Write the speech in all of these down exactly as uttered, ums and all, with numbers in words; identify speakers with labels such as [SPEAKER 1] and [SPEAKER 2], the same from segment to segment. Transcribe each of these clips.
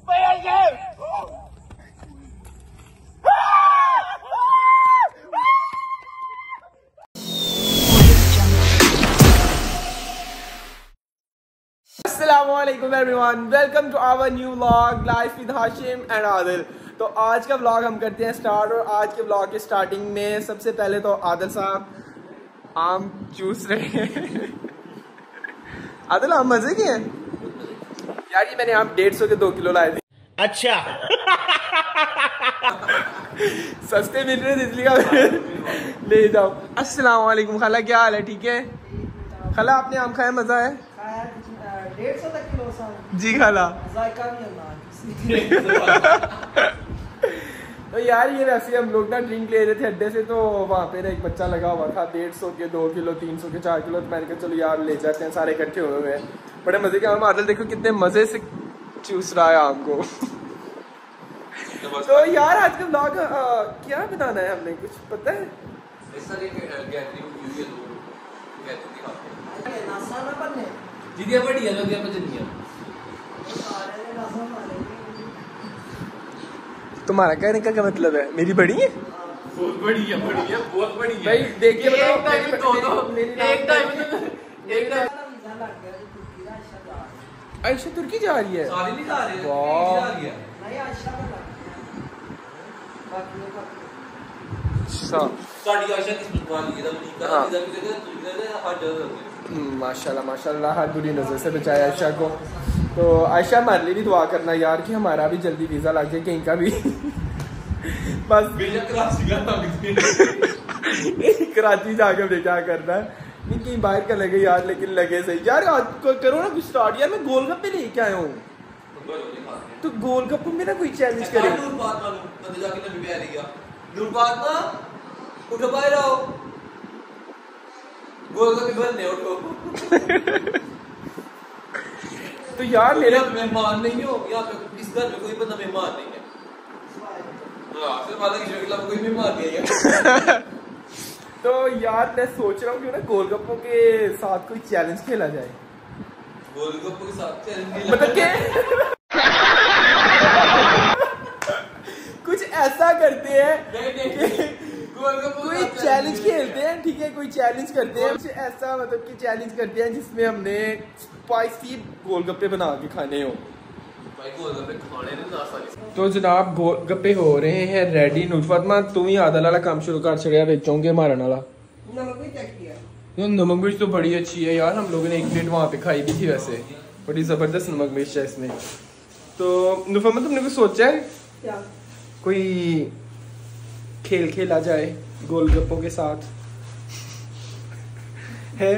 [SPEAKER 1] Assalamualaikum everyone, welcome to our new vlog Life with Hashim and Adil। तो आज का vlog हम करते हैं स्टार्ट। और आज के व्लॉग के स्टार्टिंग में सबसे पहले तो आदिल साहब आम चूस रहे हैं। आदिल आम मजे के हैं यार। ये मैंने आम डेढ़ सौ के दो किलो लाए थे। अच्छा सस्ते मिल रहे थे इसलिए ले जाओ। अस्सलाम वालेकुम खाला, क्या हाल है? ठीक है खाला, आपने आम खाया? मजा है?
[SPEAKER 2] डेढ़ सौ तक किलो
[SPEAKER 1] जी खाला। तो यार ये वैसे हम लोग ना ड्रिंक ले रहे थे अड्डे से, तो वहाँ पे ना एक बच्चा लगा हुआ था डेढ़ सौ के दो किलो तीन सौ के चार किलो। तो मैंने कहा चलो यार ले जाते हैं, सारे इकट्ठे हुए हुए हैं। बड़े मजे के आम। आदल देखो कितने मजे से चूस रहा है आम को। तो यार आज का व्लॉग क्या बताना है हमने, कुछ पता है? तुम्हारा कहने का क्या मतलब है? मेरी बड़ी है?
[SPEAKER 3] बहुत बड़ी है, बड़ी है, बहुत बड़ी है।
[SPEAKER 1] भाई देख के बताओ।
[SPEAKER 3] एक टाइम में दो दो एक टाइम में एक टाइम
[SPEAKER 1] आयशा तुर्की जा रही है?
[SPEAKER 3] सारी नहीं जा रही है,
[SPEAKER 1] वाह।
[SPEAKER 3] जा रही है।
[SPEAKER 2] नहीं आयशा का
[SPEAKER 1] अच्छा
[SPEAKER 3] साड़ी आयशा किस्मत वाली है। तब निकाल
[SPEAKER 1] हाँ।
[SPEAKER 3] इधर भी देखो, इधर है, हर जगह होती है।
[SPEAKER 1] माशाल्लाह माशाल्लाह, हर बुरी नजर से बचाया आयशा को। तो आयशा हमारे लिए भी दुआ करना यार कि हमारा भी जल्दी वीजा लग जाए कहीं का भी। बस
[SPEAKER 3] वीजा कराची का
[SPEAKER 1] कराची जाके हमने क्या करना है, नहीं कहीं बाहर का लगे यार, लेकिन लगे सही यार। आज करो ना कुछ स्टार्ट यार। मैं गोलगप्पे लेके आया हूँ, तो गोलगप्पे में ना कोई चैलेंज करे।
[SPEAKER 3] उठो बाहर आओ, गोलगप्पे बनने उठो।
[SPEAKER 1] तो यार मेरा
[SPEAKER 3] मेहमान नहीं हो यहाँ पे, इस घर में कोई बंदा मेहमान नहीं है। हाँ, सिर्फ आधा किसी के खिलाफ कोई मेहमान नहीं है।
[SPEAKER 1] तो यार मैं सोच रहा हूँ क्यों ना गोलगप्पों के साथ कोई चैलेंज खेला जाए।
[SPEAKER 3] गोलगप्पों के साथ चैलेंज
[SPEAKER 1] मतलब के कुछ ऐसा करते हैं कि कोई चैलेंज खेलते हैं, ठीक है? कोई चैलेंज करते हैं, कुछ ऐसा मतलब कि चैलेंज करते हैं जिसमें हमने स्पाइसी गोलगप्पे बना के खाने हो।
[SPEAKER 3] भाई गोलगप्पे खाने नहीं ना सारी।
[SPEAKER 1] तो जनाब गोलगप्पे हो रहे हैं रेडी। नूर फातिमा तू ही आदल वाला काम शुरू कर छड़िया, बेचोंगे मारने वाला।
[SPEAKER 2] नमक भी चेक किया।
[SPEAKER 1] नमक मिर्च तो बड़ी अच्छी है यार, हम लोगों ने एक प्लेट वहाँ पे खाई भी थी, वैसे बड़ी जबरदस्त नमक मिर्च है इसमें। तो नूर फातिमा तुमने कुछ सोचा है?
[SPEAKER 2] क्या?
[SPEAKER 1] कोई खेल खेला जाए गोलगप्पों के साथ है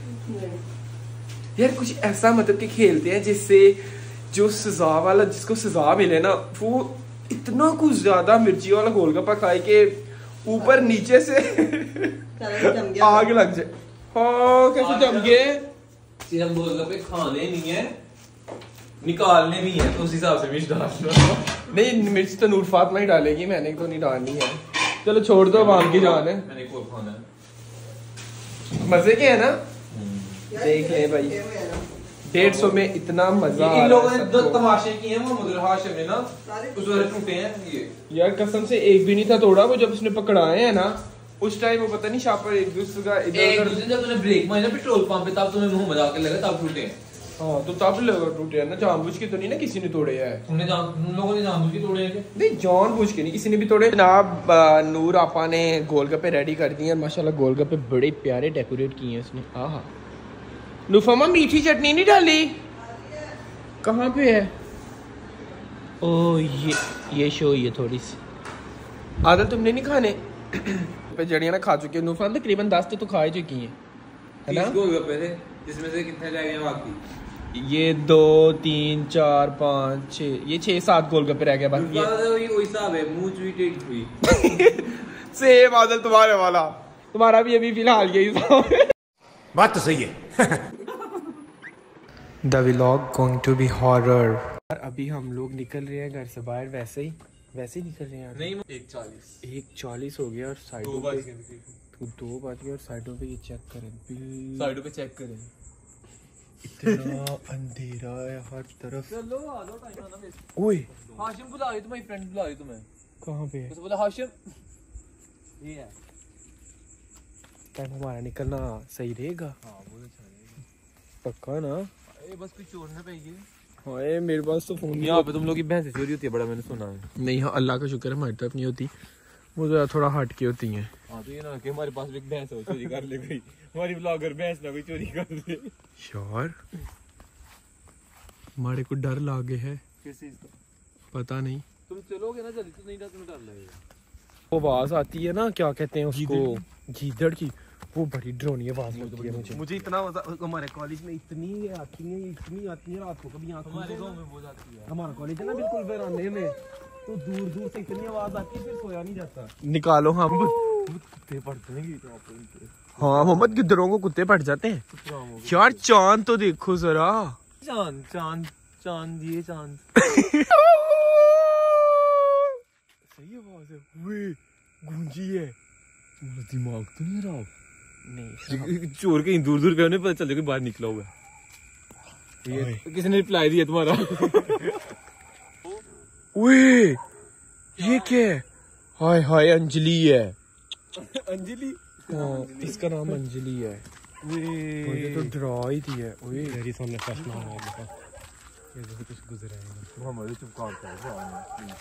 [SPEAKER 1] यार? कुछ ऐसा मतलब कि खेलते हैं जिससे जो सजा वाला, जिसको सजा मिले ना, वो इतना कुछ ज्यादा मिर्ची वाला गोलगप्पा खाए के ऊपर नीचे से आग लग जाए। हाँ कैसे जम गए?
[SPEAKER 3] सिर्फ गोलगप्पे खाने नहीं है, निकालने भी है, तो उस हिसाब से मिर्च डालना।
[SPEAKER 1] नहीं मिर्च तो नूर फातिमा ही डालेगी, मैंने तो नहीं डालनी है। चलो छोड़ दो, वाम की जान है।
[SPEAKER 3] मैंने को खाना है।
[SPEAKER 1] मजे के है ना? देख ले भाई, डेढ़ सौ में इतना मजा।
[SPEAKER 3] इन लोगों ने दो तमाशे किए हैं, वो मुद्रा हाशिम में ना उस वाले टूटे हैं ये
[SPEAKER 1] यार। कसम से एक भी नहीं था तोड़ा। वो जब उसने पकड़ाए हैं ना उस टाइम वो पता नहीं शापर एक दूसरे का इधर
[SPEAKER 3] एक दूसरे जब तूने ब्रेक मारा पेट्रोल पंप पे, तब तुम्हें मुंह मजाक लगा, तब टूटे हैं।
[SPEAKER 1] हाँ तो तब लगा टूटे हैं ना, जानबूझ के तो नहीं ना किसी ने तोड़े हैं।
[SPEAKER 3] तुमने जान तुम लोगों ने जानबूझ के तोड़े हैं?
[SPEAKER 1] नहीं जानबूझ के नहीं, किसी ने भी तोड़े। जनाब नूर आपा ने गोलगप्पे रेडी कर दिए हैं माशाल्लाह। गोलगप्पे बड़े प्यारे डेकोरेट किए हैं उसने। हाँ नुफमा मीठी चटनी नहीं डाली? कहाँ पे है? ओ ये ये शो ये थोड़ी सी। आदल तुमने नहीं खाने? पे जड़ियाँ ना खा चुके। नुफा तकरीबन दस तो खा ही चुकी हैं, है ना?
[SPEAKER 3] गोलगप्पे थे जिसमें से कितने रह गए बाकी?
[SPEAKER 1] ये दो तीन चार पाँच छः, ये छः सात गोलगप्पे रह गए बाकी।
[SPEAKER 3] वही वही हिसाब है, मुंह चुई टेढ़ी हुई।
[SPEAKER 1] सेम आदल तुम्हारे वाला, तुम्हारा भी अभी फिलहाल यही हिसाब है।
[SPEAKER 4] बात तो सही है।
[SPEAKER 1] The vlog going to be horror. अभी हम लोग निकल रहे हैं घर से बाहर, वैसे ही वैसे ही निकल रहे हैं।
[SPEAKER 3] नहीं एक चालीस
[SPEAKER 1] एक चालीस हो गया और साइडों पे दो बज गए और साइडों पे ये चेक करें,
[SPEAKER 3] साइडों पे चेक करें।
[SPEAKER 1] इतना अंधेरा है हर तरफ।
[SPEAKER 3] चलो आ जाओ, टाइम आना वेस्ट।
[SPEAKER 1] ओए
[SPEAKER 3] हाशिम बुला रही तुम्हारी फ्रेंड बुला रही तुम्हें।
[SPEAKER 1] कहाँ पे है?
[SPEAKER 3] उसने बोला हाशिम ये है।
[SPEAKER 1] टाइम हमारा निकलना सही रहेगा?
[SPEAKER 3] हाँ बहुत अच्छा रहेगा।
[SPEAKER 1] पक्का ना?
[SPEAKER 3] ए बस कोई चोर ना पाएगी।
[SPEAKER 1] हाँ मेरे पास तो फोन
[SPEAKER 3] यहाँ पे तुम लोग की भैंसें चोरी होती है, बड़ा मैंने सुना है।
[SPEAKER 1] नहीं, हाँ अल्लाह का शुक्र है हमारी तरफ नहीं होती, वो ज़रा थोड़ा हट के होती हैं।
[SPEAKER 3] हाँ तो ये ना कि हमारे पास भी एक भैंस हो चोरी कर ले गई, हमारी ब्लॉगर भैंस ना कोई चोरी कर दे।
[SPEAKER 1] यार हमारे को डर लागे है।
[SPEAKER 3] किस चीज का?
[SPEAKER 1] पता नहीं।
[SPEAKER 3] तुम चलोगे ना जल्दी तो नहीं तुम्हें डर लगेगा।
[SPEAKER 1] वो आवाज आती है ना, क्या कहते हैं उसको, गीदड़ की, वो बड़ी ड्रोनी आवाज लगती है मुझे।
[SPEAKER 5] मुझे इतना मजा, हमारे कॉलेज में इतनी आती है इतनी आती है रात को, कभी आंख
[SPEAKER 3] हमारे गांव में बहुत आती है।
[SPEAKER 5] हमारा कॉलेज है ना बिल्कुल वीराने में, तो दूर दूर से इतनी आवाज आती है फिर सोया नहीं जाता।
[SPEAKER 1] निकालो हम।
[SPEAKER 3] कुत्ते पड़ते हैं कि वहाँ पे इनके।
[SPEAKER 1] हाँ मोहम्मद, गिद्दरों को कुत्ते पड़ जाते हैं यार। चांद तो देखो जरा।
[SPEAKER 3] चांद चांद चांद ये चांद।
[SPEAKER 1] सही आवाज है। वे गूंजी है।
[SPEAKER 3] तुम्हारा दिमाग तो नहीं रहा?
[SPEAKER 1] नहीं
[SPEAKER 3] चोर कहीं दूर दूर पे होने पता चल कोई बाहर निकला होगा। ये किसने रिप्लाई दिया तुम्हारा?
[SPEAKER 1] वे ये क्या है? हाय हाय अंजलि है।
[SPEAKER 5] अंजलि,
[SPEAKER 1] हाँ इसका नाम अंजलि है। ये तो डरा ही थी है। ओए
[SPEAKER 5] मेरी सामने फर्स्ट नाम है इसका, ये जो कुछ गुजरा है
[SPEAKER 3] हमारे चुप कर।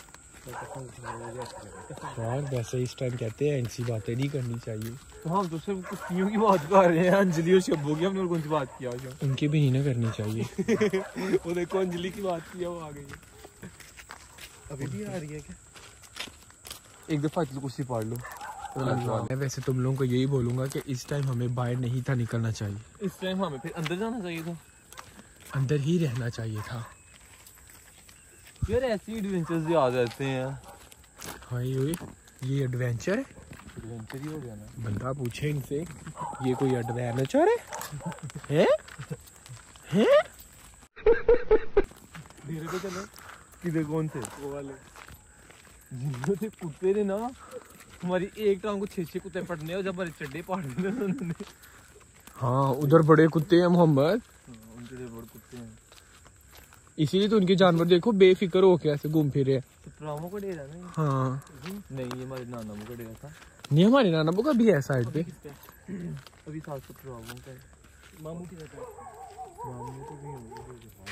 [SPEAKER 1] यार वैसे इस टाइम कहते हैं ऐसी बातें नहीं करनी चाहिए।
[SPEAKER 3] तो हम तो सिर्फ कुत्तियों की बात कर रहे हैं, अंजलि और शब्बो की हमने और कौन सी बात किया?
[SPEAKER 1] उनकी भी नहीं ना करनी चाहिए।
[SPEAKER 3] वो देखो अंजलि की बात किया, वो आ गई है।
[SPEAKER 5] अभी भी आ रही है क्या?
[SPEAKER 3] एक दफा तो कुछ पढ़ लो।
[SPEAKER 1] मैं वैसे तुम लोगों को यही बोलूंगा कि इस टाइम हमें बाहर नहीं था निकलना चाहिए,
[SPEAKER 3] इस टाइम हमें फिर अंदर जाना चाहिए था,
[SPEAKER 1] अंदर ही रहना चाहिए था।
[SPEAKER 3] यार ऐसी एडवेंचर्स याद रहते हैं।
[SPEAKER 1] हाय ओए ये एडवेंचर है?
[SPEAKER 3] एडवेंचर ही हो गया ना।
[SPEAKER 1] बंदा पूछे इनसे ये कोई एडवेंचर है? हैं हैं?
[SPEAKER 3] धीरे पे चलो। किधर कौन थे? वो वाले जिन्होंने थे कुत्ते ने ना हमारी एक टांग को छह छह कुत्ते पड़ने और जब हमारे चड्डे पाड़ दिए उन्होंने।
[SPEAKER 1] हाँ उधर बड़े कुत्ते हैं मोहम्मद,
[SPEAKER 3] उनके बड़े कुत्ते हैं,
[SPEAKER 1] इसीलिए तो उनके जानवर देखो बेफिक्र होके ऐसे घूम फिर रहे हैं।
[SPEAKER 3] सतरामों का डेरा नहीं?
[SPEAKER 1] हाँ
[SPEAKER 3] नहीं ये हमारे नाना का डेरा था।
[SPEAKER 1] नहीं हमारे नाना का भी है साइड पे।
[SPEAKER 3] अभी सात सतरामों का है।
[SPEAKER 5] मामू की रहता है।
[SPEAKER 3] मामू तो नहीं होगा।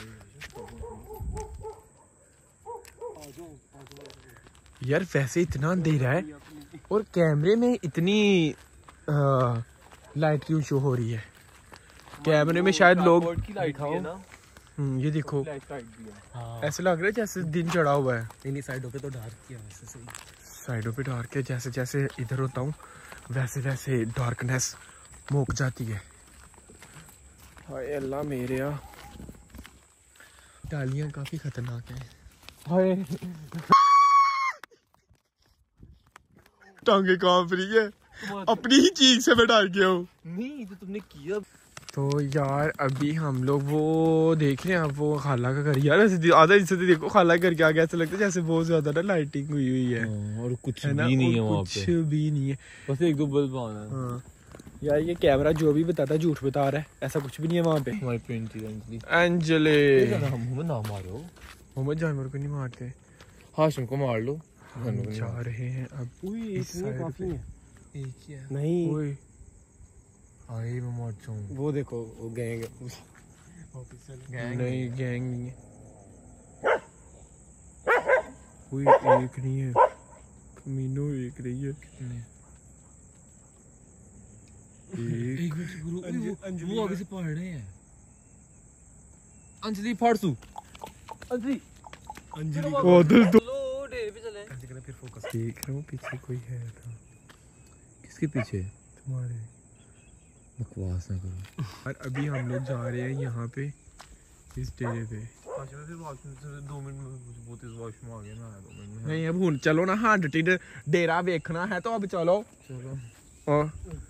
[SPEAKER 1] यार वैसे इतना अंधेरा है और कैमरे में इतनी लाइट क्यों शो हो रही है? कैमरे में शायद लोग
[SPEAKER 3] की लाइट है ना।
[SPEAKER 1] हम्म ये देखो
[SPEAKER 3] लाइट लाइट भी है।
[SPEAKER 5] हाँ
[SPEAKER 1] ऐसे लग रहा है जैसे दिन चढ़ा हुआ है।
[SPEAKER 5] इन्हीं साइडों पे तो डार्क किया वैसे सही।
[SPEAKER 1] साइडों पे डार्क है, जैसे जैसे इधर होता हूँ वैसे वैसे डार्कनेस मोक जाती है। हाय अल्लाह मेरे या डालियाँ काफी खतरनाक हैं।
[SPEAKER 3] हाय
[SPEAKER 1] टांगे कांप रही है, अपनी ही चीख से मैं डर गया हूँ।
[SPEAKER 3] नहीं तो तुमने किया।
[SPEAKER 1] तो यार अभी हम लोग वो देख रहे हैं, अब वो खाला का घर। यार ऐसे आधा हिस्से तो देखो खाला के घर के आगे ऐसा लगता है जैसे बहुत ज्यादा ना लाइटिंग हुई हुई है।
[SPEAKER 3] और कुछ
[SPEAKER 1] है ना?
[SPEAKER 3] भी नहीं है
[SPEAKER 1] और
[SPEAKER 3] वहाँ
[SPEAKER 1] कुछ
[SPEAKER 3] पे,
[SPEAKER 1] भी नहीं है।
[SPEAKER 3] बस एक दो बल्ब आना है।
[SPEAKER 1] हाँ यार ये कैमरा जो भी बताता है झूठ बता रहा है, ऐसा कुछ भी नहीं है वहाँ पे।
[SPEAKER 3] हमारी पेंटी अंजलि
[SPEAKER 1] अंजलि
[SPEAKER 3] हम नाम मारो।
[SPEAKER 1] मोहम्मद जानवर को नहीं मारते।
[SPEAKER 3] हाशिम को मार लो।
[SPEAKER 1] हम जा रहे हैं अब इस साइड
[SPEAKER 5] काफी
[SPEAKER 1] पे।
[SPEAKER 5] है।
[SPEAKER 3] एक ही है।
[SPEAKER 5] नहीं
[SPEAKER 1] ओए
[SPEAKER 3] अरे मैं मर जाऊँ।
[SPEAKER 5] वो देखो वो गैंग
[SPEAKER 1] नहीं गैंग नहीं है। कोई एक नहीं है, मीनू एक रही है। एक
[SPEAKER 3] वो आगे से पढ़ रहे हैं। अंजलि फाड़सू। अंजलि
[SPEAKER 5] अंजलि
[SPEAKER 1] ओ दिल तो
[SPEAKER 3] चलो डेरे पे चले।
[SPEAKER 5] फिर फोकस।
[SPEAKER 1] देख रहा हूँ पीछे कोई है था।
[SPEAKER 3] किसके पीछे?
[SPEAKER 1] तुम्हारे।
[SPEAKER 3] बकवास ना करो।
[SPEAKER 1] और अभी हम लोग जा रहे हैं यहाँ पे इस डेरे पे।
[SPEAKER 3] फिर वॉशरूम से दो मिनट में मुझे बहुत तेज वॉशरूम आ गया ना, दो मिनट में।
[SPEAKER 1] नहीं अब हुन चलो ना, हाँ डे डेरा देखना है तो अब चलो।
[SPEAKER 3] चलो
[SPEAKER 1] और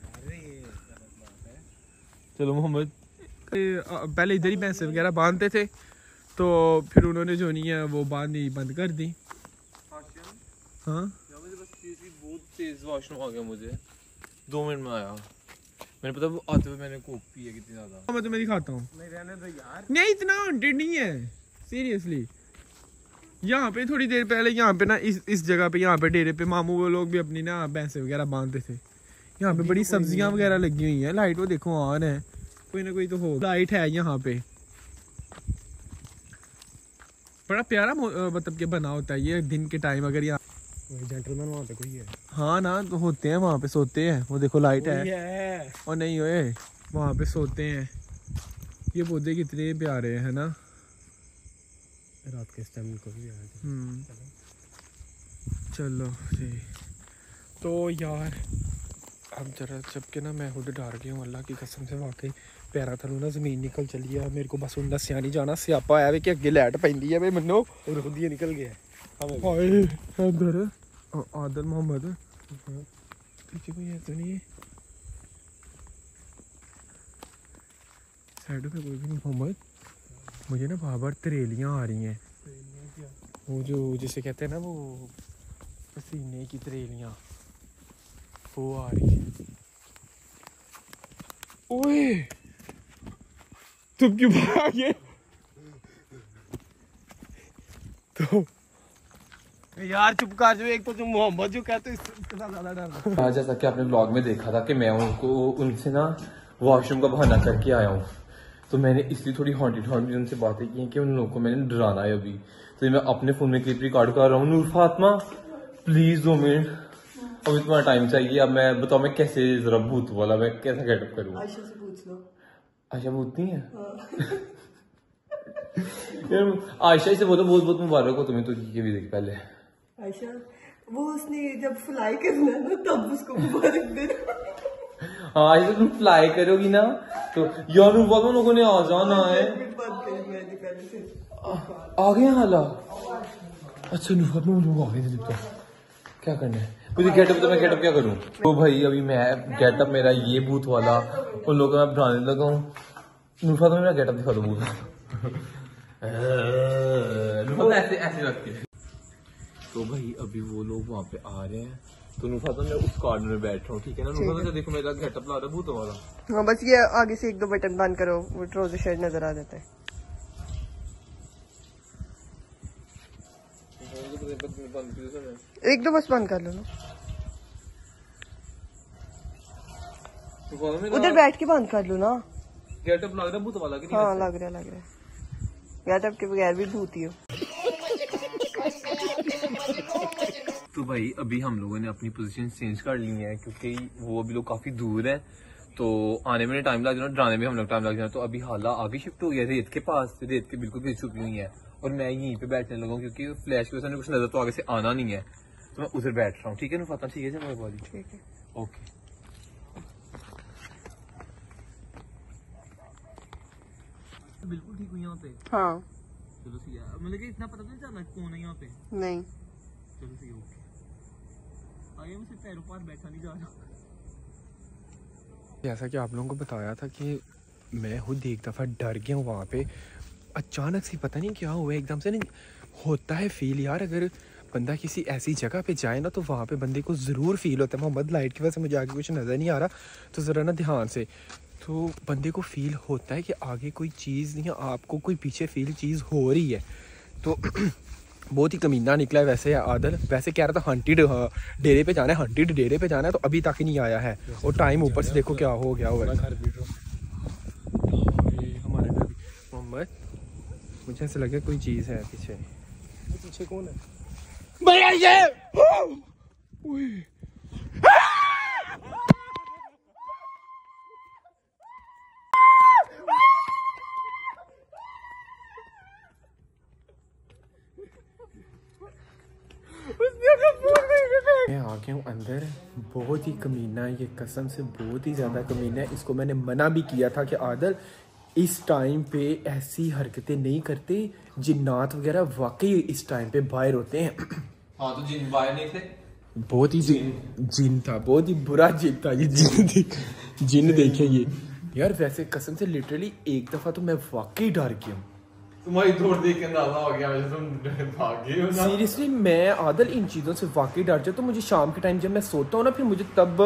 [SPEAKER 3] चलो मोहम्मद।
[SPEAKER 1] पहले इधर ही भैंसे वगैरह बांधते थे, तो फिर उन्होंने जो नहीं है वो बांधनी बंद कर दी। हाँ
[SPEAKER 3] मुझे बस बहुत तेज वॉशरूम आ गया, मुझे दो मिनट में आया। मैंने पता वो आते हुए मैंने कोक पी है कितनी ज्यादा।
[SPEAKER 1] मैं तुम्हें दिखाता हूँ।
[SPEAKER 5] नहीं रहने दो यार।
[SPEAKER 1] नहीं इतना हॉन्टेड नहीं है सीरियसली। यहाँ पे थोड़ी देर पहले यहाँ पे ना इस इस जगह पे यहाँ पे डेरे पे मामू वो लोग भी अपनी ना भैंसे वगैरह बांधते थे। यहाँ पे बड़ी सब्जियां वगैरह लगी हुई हैं। लाइट वो देखो ऑन है, कोई ना कोई तो हो लाइट है यहाँ पे। बड़ा प्यारा मतलब कि बना होता है ये दिन के टाइम। अगर यहाँ
[SPEAKER 5] जेंटलमैन वहाँ पे कोई है?
[SPEAKER 1] हाँ ना तो होते हैं वहाँ पे, सोते हैं। वो देखो लाइट है,
[SPEAKER 5] है।
[SPEAKER 1] और नहीं ओए वहाँ पे सोते हैं। ये पौधे कितने प्यारे हैं ना।
[SPEAKER 5] रात के टाइम को भी आया।
[SPEAKER 1] हम्म चलो जी। तो यार अब जरा जब के ना मैं खुद डर गया हूँ अल्लाह की कसम से। वाकई पैरा थलू ना जमीन निकल चली है। मेरे को बस उन दसिया नहीं जाना स्यापा आया वे कि अगे लाइट पैंदी है वे मनो
[SPEAKER 5] और खुद ही निकल गया।
[SPEAKER 1] हाय इधर आदिल मोहम्मद पीछे कोई है तो नहीं है। साइड पे कोई भी नहीं मोहम्मद। मुझे ना बार बार तरेलियाँ आ रही हैं। वो जो जिसे कहते हैं ना वो पसीने की तरेलियाँ वो आ रही हैं। ओए तुम क्यों भागे? तो
[SPEAKER 5] यार चुप कर जो। एक तो जो मोहम्मद जो कहते हैं इससे ज्यादा डर।
[SPEAKER 3] आज जैसा कि आपने ब्लॉग में देखा था कि मैं उनको उनसे ना वॉशरूम का बहाना करके आया हूँ, तो मैंने इसलिए थोड़ी हॉन्टेड हॉन्टेड उनसे बातें की हैं कि उन लोगों को मैंने डराना है अभी। तो मैं अपने फोन में क्लिप रिकॉर्ड कर रहा हूँ। नूर फातिमा प्लीज दो मिनट, अभी तुम्हारा टाइम चाहिए। अब मैं बताओ मैं कैसे जरा भूत वाला मैं कैसा गेटअप करूँ?
[SPEAKER 2] आयशा से पूछ लो।
[SPEAKER 3] आयशा भूत नहीं है? यार आयशा से बोलो बहुत बहुत मुबारक हो तुम्हें तो ये भी देखी पहले।
[SPEAKER 2] आयशा वो उसने जब फ्लाई करना ना तब उसको मुबारक देना।
[SPEAKER 3] हाँ आयशा तुम फ्लाई करोगी ना तो यार बहुत लोगों ने आ जाना है। आ गए हाला? अच्छा नुफात में लोग आ गए थे। तो क्या करना है मुझे गेटअप? तो मैं गेटअप क्या करूँ? तो भाई अभी मैं गेटअप मेरा ये भूत वाला उन लोगों को मैं बनाने लगा हूँ। नुफात में मेरा गेटअप दिखा दो भूत। ऐसे ऐसे रखती है। तो भाई अभी वो लोग वहाँ पे आ रहे हैं तो नुफात मैं उस कॉर्नर में बैठ रहा हूँ। ठीक है ना नुफात? देखो मेरा गेटअप ला रहा है भूत वाला।
[SPEAKER 2] हाँ बस ये आगे से एक दो बटन बंद करो वो ट्राउजर शर्ट नजर आ जाता है। एक दो बस बंद कर लो ना। उधर बैठ के बंद कर लो ना।
[SPEAKER 3] गेटअप लग रहा है भूत वाला कि नहीं?
[SPEAKER 2] हाँ लग रहा है लग रहा है। गेटअप के बगैर भी भूत ही हो।
[SPEAKER 3] तो भाई अभी हम लोगों ने अपनी पोजीशन चेंज कर ली है क्योंकि वो अभी लोग काफी दूर है तो आने में टाइम लग जाना, डराने में हम लोग टाइम लग जाना। तो अभी हाला आगे शिफ्ट हो गया रेत के पास, रेत के बिल्कुल भी छुपी हुई है और मैं यहीं पे बैठने लगा हूँ क्योंकि फ्लैश की वजह से कुछ नजर तो आगे से आना नहीं है तो मैं उधर बैठ रहा हूँ। ठीक है ना फातिमा? ठीक है जी मेरी बॉडी?
[SPEAKER 2] ठीक है
[SPEAKER 3] ओके। बिल्कुल ठीक हुई यहाँ पे?
[SPEAKER 2] हाँ।
[SPEAKER 3] चलो ठीक है। मतलब कि इतना पता नहीं चलना कौन है यहाँ पे?
[SPEAKER 2] नहीं
[SPEAKER 3] चलो ठीक है ओके। आगे मुझसे पैरों पर बैठा नहीं जा रहा।
[SPEAKER 1] जैसा कि आप लोगों को बताया था कि मैं खुद एक दफ़ा डर गया हूँ वहाँ पे। अचानक से पता नहीं क्या हुआ एकदम से नहीं होता है फील यार। अगर बंदा किसी ऐसी जगह पे जाए ना तो वहाँ पे बंदे को ज़रूर फील होता है। मोहम्मद लाइट की वजह से मुझे आगे कुछ नज़र नहीं आ रहा तो ज़रा ना ध्यान से, तो बंदे को फील होता है कि आगे कोई चीज़ नहीं, आपको कोई पीछे फील चीज़ हो रही है। तो बहुत ही कमीना निकला है वैसे आदल। वैसे कह रहा था हंटेड डेरे पे जाना है, हंटेड डेरे पे जाना है तो अभी तक ही नहीं आया है। और टाइम ऊपर से देखो क्या हो गया हुआ है हमारे घर। मोहम्मद मुझे ऐसा लगा कोई चीज़ है पीछे।
[SPEAKER 5] पीछे कौन है?
[SPEAKER 1] भैया ये मैं आ गया हूँ अंदर। बहुत ही कमीना है ये, कसम से बहुत ही ज़्यादा कमीना है। इसको मैंने मना भी किया था कि आदल इस टाइम पे ऐसी हरकतें नहीं करते। जिन्नात वगैरह वाकई इस टाइम पे बाहर होते हैं।
[SPEAKER 3] हाँ तो जिन बाहर नहीं थे?
[SPEAKER 1] बहुत ही जिन जिन था, बहुत ही बुरा जिन था ये। जिन जिन देखे ये यार। वैसे कसम से लिटरली एक दफ़ा तो मैं वाकई डर गया हूँ।
[SPEAKER 3] तुम्हारी दौड़ देख के अंदाजा हो गया वैसे तुम भाग गए हो ना।
[SPEAKER 1] सीरियसली मैं आदल इन चीज़ों से वाकई डर जाता। तो मुझे शाम के टाइम जब मैं सोता हूँ ना फिर मुझे तब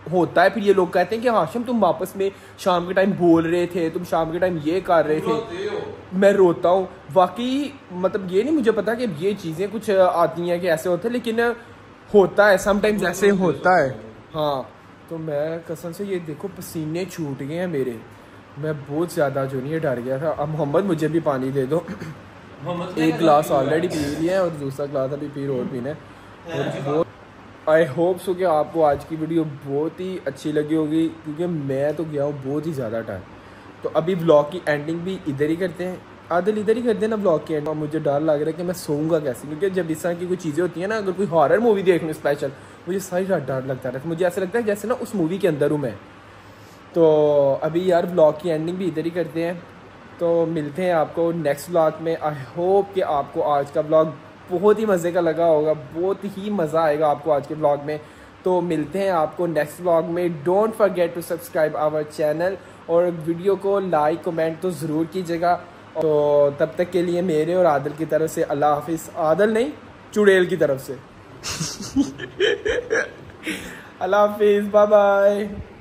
[SPEAKER 1] होता है फिर ये लोग कहते हैं कि हाशिम तुम वापस में शाम के टाइम बोल रहे थे, तुम शाम के टाइम ये कर रहे थे। मैं रोता हूँ वाकई, मतलब ये नहीं मुझे पता कि ये चीज़ें कुछ आती हैं कि ऐसे होते हैं, लेकिन होता है समटाइम्स ऐसे होता है। हाँ तो मैं कसम से ये देखो पसीने छूट गए हैं मेरे, मैं बहुत ज़्यादा जो नहीं डर गया था। अब मोहम्मद मुझे भी पानी दे दो। एक गिलास ऑलरेडी पी लिया है और दूसरा गिलास अभी पी और पीना है। और बहुत आई होप सो कि आपको आज की वीडियो बहुत ही अच्छी लगी होगी, क्योंकि मैं तो गया हूँ बहुत ही ज़्यादा टाइम। तो अभी व्लॉग की एंडिंग भी इधर ही करते हैं, आदिल इधर ही करते हैं ना व्लॉग की एंडिंग। मुझे डर लग रहा है कि मैं सोऊंगा कैसे, क्योंकि जब इस तरह की कोई चीज़ें होती हैं ना, अगर कोई हॉरर मूवी देखूँ स्पेशल, मुझे सारी रात डर लगता रहता है। मुझे ऐसा लगता है जैसे ना उस मूवी के अंदर हूँ मैं। तो अभी यार व्लॉग की एंडिंग भी इधर ही करते हैं। तो मिलते हैं आपको नेक्स्ट व्लॉग में। आई होप कि आपको आज का व्लॉग बहुत ही मज़े का लगा होगा, बहुत ही मज़ा आएगा आपको आज के व्लॉग में। तो मिलते हैं आपको नेक्स्ट व्लॉग में। Don't forget to subscribe our channel और वीडियो को लाइक कमेंट तो ज़रूर कीजिएगा। तो तब तक के लिए मेरे और आदिल की तरफ से अल्लाह हाफिज़। आदिल नहीं, चुड़ैल की तरफ से। अल्लाह हाफिज़, बाय बाय।